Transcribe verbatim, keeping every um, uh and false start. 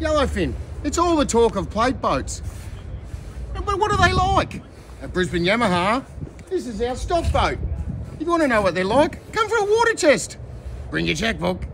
Yellowfin. It's all the talk of plate boats. But what are they like? At Brisbane Yamaha, this is our stock boat. If you want to know what they're like, come for a water test. Bring your checkbook.